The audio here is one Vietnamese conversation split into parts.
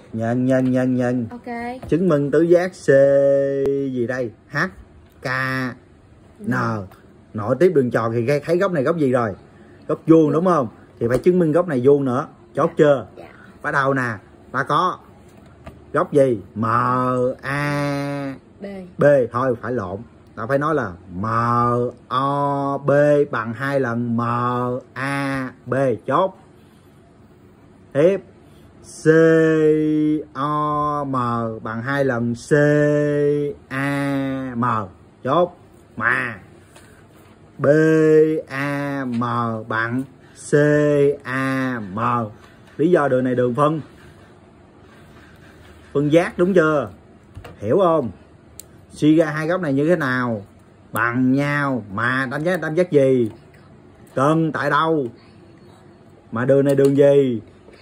Nhân. Ok. Chứng minh tứ giác C gì đây? H K N. Nội tiếp đường tròn thì thấy góc này góc gì rồi? Góc vuông đúng không? Thì phải chứng minh góc này vuông nữa. Chốt chưa? Bắt đầu nè. Ta có góc gì? M A B. Thôi phải lộn. Ta phải nói là M O B bằng 2 lần M A B. Chốt. Tiếp C O M bằng 2 lần C A M. Chốt. Mà B A M bằng C A M. Lý do đường này đường phân giác đúng chưa? Hiểu không? Suy ra hai góc này như thế nào? Bằng nhau mà tam giác gì? Cân tại đâu? Mà đường này đường gì?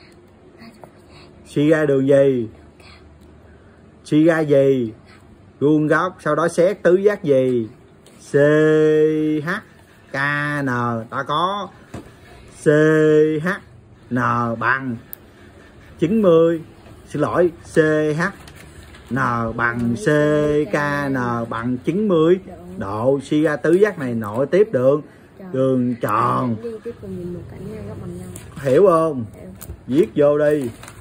Suy ra đường gì? Suy ra gì? Vuông góc, sau đó xét tứ giác gì? C H K N. Ta có C H N bằng 90. Xin lỗi, C H N bằng C K N bằng 90 độ. Suy ra tứ giác này nội tiếp đường tròn. Hiểu không? Viết vô đi.